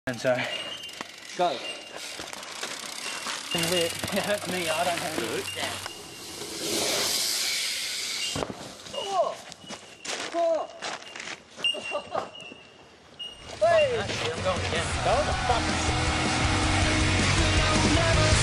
And so go. It hurts me. I don't have it. Oh! Oh! Hey! I'm going again. Go the fuck.